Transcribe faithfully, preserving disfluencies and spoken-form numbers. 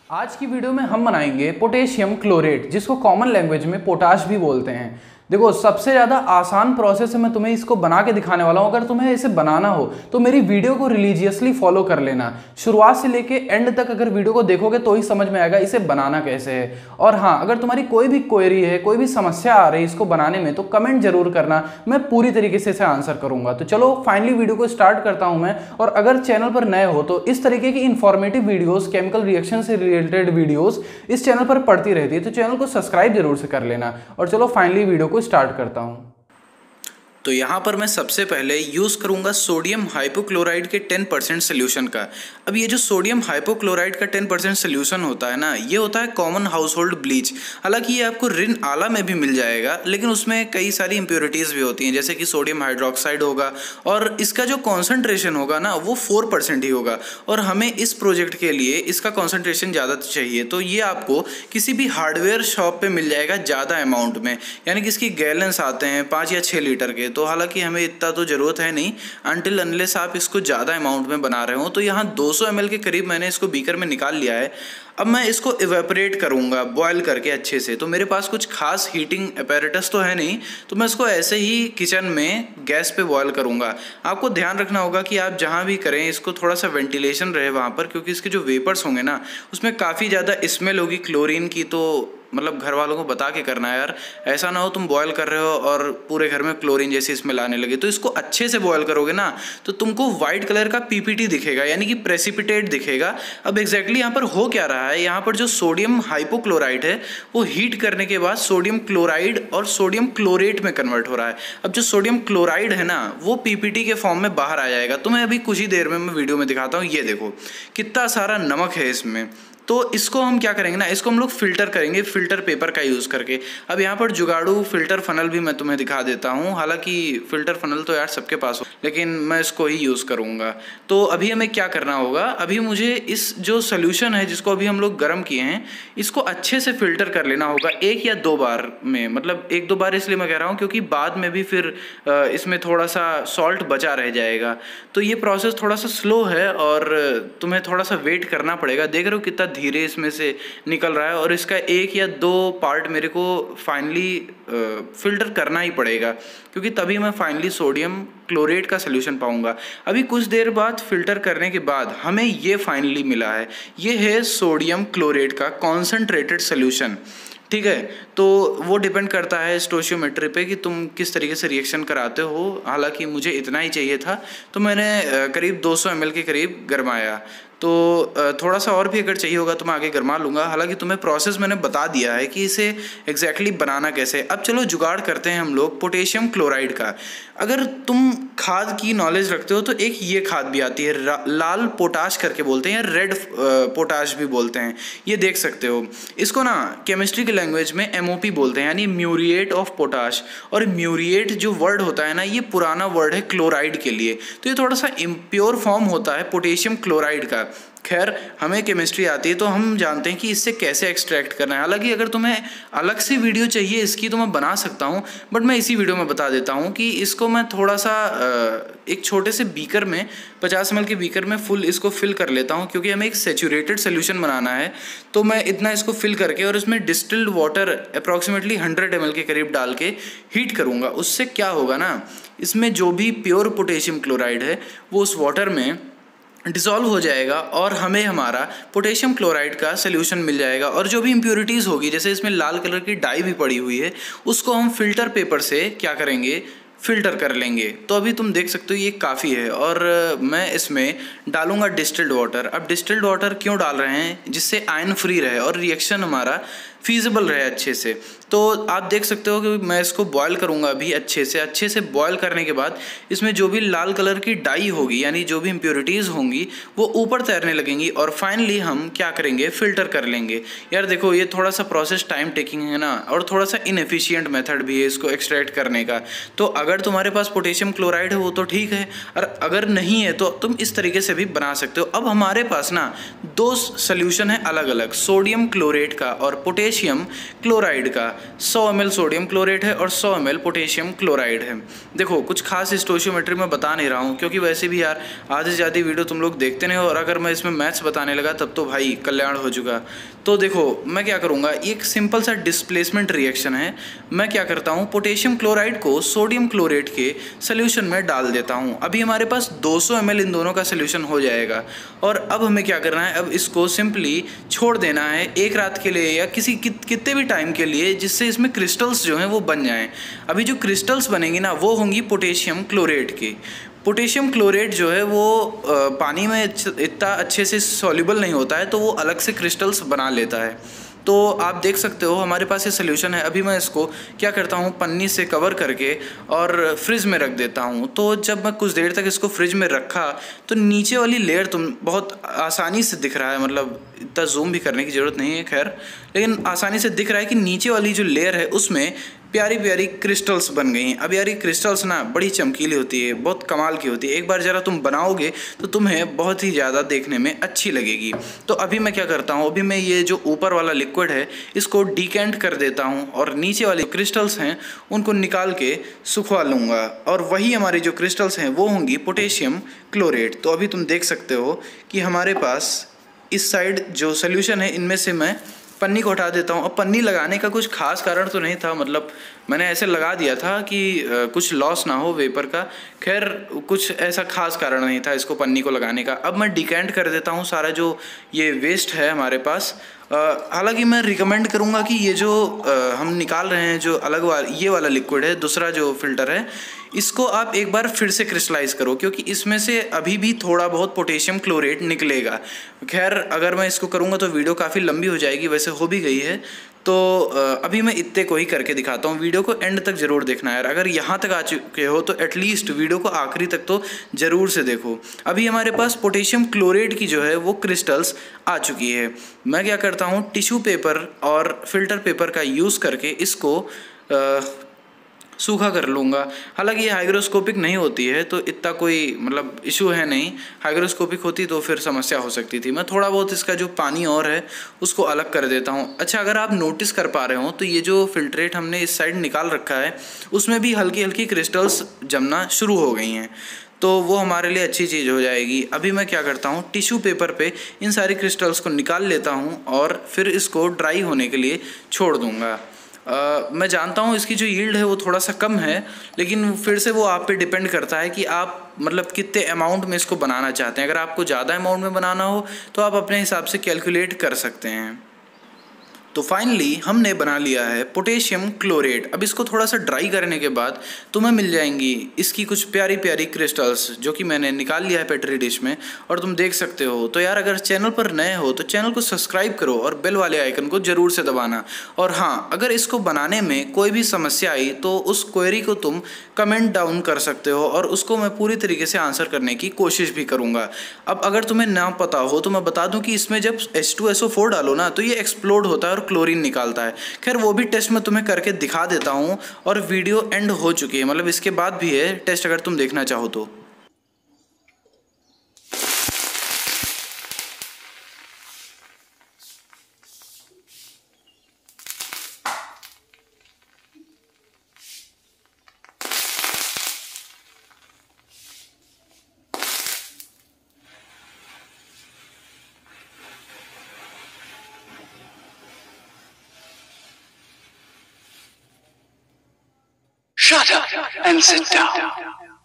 आज की वीडियो में हम बनाएंगे पोटेशियम क्लोरेट, जिसको कॉमन लैंग्वेज में पोटाश भी बोलते हैं। देखो, सबसे ज़्यादा आसान प्रोसेस है, मैं तुम्हें इसको बना के दिखाने वाला हूँ। अगर तुम्हें इसे बनाना हो तो मेरी वीडियो को रिलीजियसली फॉलो कर लेना। शुरुआत से लेके एंड तक अगर वीडियो को देखोगे तो ही समझ में आएगा इसे बनाना कैसे है। और हाँ, अगर तुम्हारी कोई भी क्वेरी है, कोई भी समस्या आ रही है इसको बनाने में, तो कमेंट जरूर करना, मैं पूरी तरीके से इसे आंसर करूँगा। तो चलो फाइनली वीडियो को स्टार्ट करता हूँ मैं। और अगर चैनल पर नए हो तो इस तरीके की इंफॉर्मेटिव वीडियोस, केमिकल रिएक्शन से रिलेटेड वीडियोस इस चैनल पर पड़ती रहती है, तो चैनल को सब्सक्राइब जरूर से कर लेना। और चलो फाइनली वीडियो को स्टार्ट करता हूँ। तो यहाँ पर मैं सबसे पहले यूज़ करूँगा सोडियम हाइपोक्लोराइड के टेन परसेंट सोल्यूशन का। अब ये जो सोडियम हाइपोक्लोराइड का टेन परसेंट सोल्यूशन होता है ना, ये होता है कॉमन हाउस होल्ड ब्लीच। हालांकि ये आपको रिन आला में भी मिल जाएगा, लेकिन उसमें कई सारी इम्प्योरिटीज़ भी होती हैं, जैसे कि सोडियम हाइड्रोक्साइड होगा, और इसका जो कॉन्सेंट्रेशन होगा ना वो फोर परसेंट ही होगा। और हमें इस प्रोजेक्ट के लिए इसका कॉन्सेंट्रेशन ज़्यादा चाहिए, तो ये आपको किसी भी हार्डवेयर शॉप पर मिल जाएगा ज़्यादा अमाउंट में, यानी कि इसकी गैलन्स आते हैं पाँच या छः लीटर के। तो हालांकि हमें इतना तो ज़रूरत है नहीं, अनटिल अनलेस आप इसको ज़्यादा अमाउंट में बना रहे हो। तो यहाँ दो सौ एम एल के करीब मैंने इसको बीकर में निकाल लिया है। अब मैं इसको इवेपोरेट करूँगा बॉयल करके अच्छे से। तो मेरे पास कुछ खास हीटिंग अपैरेटस तो है नहीं, तो मैं इसको ऐसे ही किचन में गैस पे बॉयल करूँगा। आपको ध्यान रखना होगा कि आप जहाँ भी करें इसको थोड़ा सा वेंटिलेशन रहे वहाँ पर, क्योंकि इसके जो वेपर्स होंगे ना उसमें काफ़ी ज़्यादा स्मेल होगी क्लोरीन की। तो मतलब घर वालों को बता के करना है यार, ऐसा ना हो तुम बॉयल कर रहे हो और पूरे घर में क्लोरीन जैसी स्मेल आने लगे। तो इसको अच्छे से बॉयल करोगे ना तो तुमको वाइट कलर का पीपीटी दिखेगा, यानी कि प्रेसिपिटेट दिखेगा। अब एग्जैक्टली यहाँ पर हो क्या रहा है, यहाँ पर जो सोडियम हाइपोक्लोराइड है वो हीट करने के बाद सोडियम क्लोराइड और सोडियम क्लोरेट में कन्वर्ट हो रहा है। अब जो सोडियम क्लोराइड है ना वो पीपीटी के फॉर्म में बाहर आ जाएगा। तो मैं अभी कुछ ही देर में मैं वीडियो में दिखाता हूँ। ये देखो कितना सारा नमक है इसमें। तो इसको हम क्या करेंगे ना, इसको हम लोग फिल्टर करेंगे फिल्टर पेपर का यूज़ करके। अब यहाँ पर जुगाड़ू फिल्टर फनल भी मैं तुम्हें दिखा देता हूँ। हालांकि फिल्टर फनल तो यार सबके पास हो, लेकिन मैं इसको ही यूज़ करूँगा। तो अभी हमें क्या करना होगा, अभी मुझे इस जो सोल्यूशन है जिसको अभी हम लोग गर्म किए हैं, इसको अच्छे से फिल्टर कर लेना होगा एक या दो बार में। मतलब एक दो बार इसलिए मैं कह रहा हूँ क्योंकि बाद में भी फिर इसमें थोड़ा सा सॉल्ट बचा रह जाएगा। तो ये प्रोसेस थोड़ा सा स्लो है और तुम्हें थोड़ा सा वेट करना पड़ेगा। देख रहे हो कितना धीरे इसमें से निकल रहा है, और इसका एक या दो पार्ट मेरे को फाइनली फिल्टर करना ही पड़ेगा, क्योंकि तभी मैं फाइनली सोडियम क्लोरेट का सोल्यूशन पाऊंगा। अभी कुछ देर बाद फिल्टर करने के बाद हमें ये फाइनली मिला है, ये है सोडियम क्लोरेट का कॉन्सेंट्रेटेड सोल्यूशन। ठीक है, तो वो डिपेंड करता है स्टोशियोमेट्री पे कि तुम किस तरीके से रिएक्शन कराते हो। हालांकि मुझे इतना ही चाहिए था, तो मैंने करीब दो सौ एम एल के करीब गरमाया। तो थोड़ा सा और भी अगर चाहिए होगा तो मैं आगे गरमा लूँगा। हालांकि तुम्हें प्रोसेस मैंने बता दिया है कि इसे एग्जैक्टली बनाना कैसे। अब चलो जुगाड़ करते हैं हम लोग पोटेशियम क्लोराइड का। अगर तुम खाद की नॉलेज रखते हो तो एक ये खाद भी आती है, लाल पोटाश करके बोलते हैं या रेड पोटाश भी बोलते हैं, ये देख सकते हो। इसको ना केमिस्ट्री की लैंग्वेज में एम ओ पी बोलते हैं, यानी म्यूरिएट ऑफ पोटाश। और म्यूरिएट जो वर्ड होता है ना, ये पुराना वर्ड है क्लोराइड के लिए। तो ये थोड़ा सा इम्प्योर फॉर्म होता है पोटेशियम क्लोराइड का। खैर, हमें केमिस्ट्री आती है तो हम जानते हैं कि इससे कैसे एक्सट्रैक्ट करना है। हालांकि अगर तुम्हें अलग से वीडियो चाहिए इसकी तो मैं बना सकता हूं, बट मैं इसी वीडियो में बता देता हूं कि इसको मैं थोड़ा सा एक छोटे से बीकर में, पचास एम एल के बीकर में फुल इसको फिल कर लेता हूं, क्योंकि हमें एक सेचुरेटेड सोल्यूशन बनाना है। तो मैं इतना इसको फिल करके और इसमें distilled water approximately hundred M L के करीब डाल के हीट करूँगा। उससे क्या होगा ना, इसमें जो भी प्योर पोटेशियम क्लोराइड है वो उस वाटर में डिसॉल्व हो जाएगा और हमें हमारा पोटेशियम क्लोराइड का सोल्यूशन मिल जाएगा। और जो भी इम्प्योरिटीज़ होगी, जैसे इसमें लाल कलर की डाई भी पड़ी हुई है, उसको हम फिल्टर पेपर से क्या करेंगे, फिल्टर कर लेंगे। तो अभी तुम देख सकते हो ये काफ़ी है। और मैं इसमें डालूंगा डिस्टिल्ड वाटर। अब डिस्टिल्ड वाटर क्यों डाल रहे हैं, जिससे आयन फ्री रहे और रिएक्शन हमारा फीजिबल रहे अच्छे से। तो आप देख सकते हो कि मैं इसको बॉयल करूंगा अभी अच्छे से। अच्छे से बॉयल करने के बाद इसमें जो भी लाल कलर की डाई होगी, यानी जो भी इम्प्योरिटीज़ होंगी, वो ऊपर तैरने लगेंगी और फाइनली हम क्या करेंगे, फ़िल्टर कर लेंगे। यार देखो, ये थोड़ा सा प्रोसेस टाइम टेकिंग है ना, और थोड़ा सा इनएफिशिएंट मेथड भी है इसको एक्सट्रैक्ट करने का। तो अगर तुम्हारे पास पोटेशियम क्लोराइड है वो तो ठीक है, और अगर नहीं है तो तुम इस तरीके से भी बना सकते हो। अब हमारे पास ना दो सोल्यूशन है अलग अलग, सोडियम क्लोरेट का और पोटेशियम पोटेशियम क्लोराइड का। सौ एम एल सोडियम क्लोरेट है और सौ एम एल पोटेशियम क्लोराइड है। देखो कुछ खास स्टोशियोमेट्री मैं बता नहीं रहा हूँ, क्योंकि वैसे भी यार आधे से ज़्यादा वीडियो तुम लोग देखते नहीं हो, और अगर मैं इसमें मैथ्स बताने लगा तब तो भाई कल्याण हो चुका। तो देखो मैं क्या करूँगा, एक सिंपल सा डिस्प्लेसमेंट रिएक्शन है। मैं क्या करता हूँ, पोटेशियम क्लोराइड को सोडियम क्लोरेट के सोल्यूशन में डाल देता हूँ। अभी हमारे पास दो सौ एम एल इन दोनों का सोल्यूशन हो जाएगा। और अब हमें क्या करना है, अब इसको सिंपली छोड़ देना है एक रात के लिए या किसी कित, कितने भी टाइम के लिए, जिससे इसमें क्रिस्टल्स जो हैं वो बन जाएं। अभी जो क्रिस्टल्स बनेंगी ना वो होंगी पोटेशियम क्लोरेट की। पोटेशियम क्लोरेट जो है वो पानी में इतना अच्छे से सॉल्युबल नहीं होता है, तो वो अलग से क्रिस्टल्स बना लेता है। तो आप देख सकते हो हमारे पास ये सोल्यूशन है। अभी मैं इसको क्या करता हूँ, पन्नी से कवर करके और फ्रिज में रख देता हूँ। तो जब मैं कुछ देर तक इसको फ्रिज में रखा तो नीचे वाली लेयर तुम बहुत आसानी से दिख रहा है, मतलब इतना जूम भी करने की ज़रूरत नहीं है खैर, लेकिन आसानी से दिख रहा है कि नीचे वाली जो लेयर है उसमें प्यारी प्यारी क्रिस्टल्स बन गई हैं। अब यार ये क्रिस्टल्स ना बड़ी चमकीली होती है, बहुत कमाल की होती है। एक बार ज़रा तुम बनाओगे तो तुम्हें बहुत ही ज़्यादा देखने में अच्छी लगेगी। तो अभी मैं क्या करता हूँ, अभी मैं ये जो ऊपर वाला लिक्विड है इसको डिकेंट कर देता हूँ और नीचे वाले क्रिस्टल्स हैं उनको निकाल के सुखवा लूँगा, और वही हमारी जो क्रिस्टल्स हैं वो होंगी पोटेशियम क्लोरेट। तो अभी तुम देख सकते हो कि हमारे पास इस साइड जो सोल्यूशन है इनमें से मैं पन्नी को हटा देता हूँ। और पन्नी लगाने का कुछ खास कारण तो नहीं था, मतलब मैंने ऐसे लगा दिया था कि कुछ लॉस ना हो वेपर का। खैर कुछ ऐसा खास कारण नहीं था इसको पन्नी को लगाने का। अब मैं डिकेंट कर देता हूँ सारा जो ये वेस्ट है हमारे पास। हालांकि मैं रिकमेंड करूँगा कि ये जो आ, हम निकाल रहे हैं जो अलग वाला ये वाला लिक्विड है, दूसरा जो फिल्टर है, इसको आप एक बार फिर से क्रिस्टलाइज करो, क्योंकि इसमें से अभी भी थोड़ा बहुत पोटेशियम क्लोरेट निकलेगा। खैर अगर मैं इसको करूँगा तो वीडियो काफ़ी लंबी हो जाएगी, वैसे हो भी गई है। तो अभी मैं इतने को ही करके दिखाता हूँ। वीडियो को एंड तक ज़रूर देखना यार, अगर यहाँ तक आ चुके हो तो एटलीस्ट वीडियो को आखिरी तक तो ज़रूर से देखो। अभी हमारे पास पोटेशियम क्लोरेट की जो है वो क्रिस्टल्स आ चुकी है। मैं क्या करता हूँ, टिश्यू पेपर और फिल्टर पेपर का यूज़ करके इसको आ, सूखा कर लूँगा। हालांकि ये हाइग्रोस्कोपिक नहीं होती है तो इतना कोई मतलब इशू है नहीं, हाइग्रोस्कोपिक होती तो फिर समस्या हो सकती थी। मैं थोड़ा बहुत इसका जो पानी और है उसको अलग कर देता हूँ। अच्छा अगर आप नोटिस कर पा रहे हो तो ये जो फिल्ट्रेट हमने इस साइड निकाल रखा है उसमें भी हल्की हल्की क्रिस्टल्स जमना शुरू हो गई हैं, तो वो हमारे लिए अच्छी चीज़ हो जाएगी। अभी मैं क्या करता हूँ, टिश्यू पेपर पे इन सारी क्रिस्टल्स को निकाल लेता हूँ और फिर इसको ड्राई होने के लिए छोड़ दूँगा। Uh, मैं जानता हूँ इसकी जो यील्ड है वो थोड़ा सा कम है, लेकिन फिर से वो आप पे डिपेंड करता है कि आप मतलब कितने अमाउंट में इसको बनाना चाहते हैं। अगर आपको ज़्यादा अमाउंट में बनाना हो तो आप अपने हिसाब से कैलकुलेट कर सकते हैं। तो फाइनली हमने बना लिया है पोटेशियम क्लोरेट। अब इसको थोड़ा सा ड्राई करने के बाद तुम्हें मिल जाएंगी इसकी कुछ प्यारी प्यारी क्रिस्टल्स, जो कि मैंने निकाल लिया है पेट्री डिश में और तुम देख सकते हो। तो यार अगर चैनल पर नए हो तो चैनल को सब्सक्राइब करो और बेल वाले आइकन को ज़रूर से दबाना। और हाँ, अगर इसको बनाने में कोई भी समस्या आई तो उस क्वेरी को तुम कमेंट डाउन कर सकते हो और उसको मैं पूरी तरीके से आंसर करने की कोशिश भी करूँगा। अब अगर तुम्हें ना पता हो तो मैं बता दूँ कि इसमें जब H two S O four डालो ना तो ये एक्सप्लोड होता है और क्लोरीन निकालता है। खैर वो भी टेस्ट मैं तुम्हें करके दिखा देता हूँ और वीडियो एंड हो चुकी है, मतलब इसके बाद भी है टेस्ट अगर तुम देखना चाहो तो। Shut up and sit down.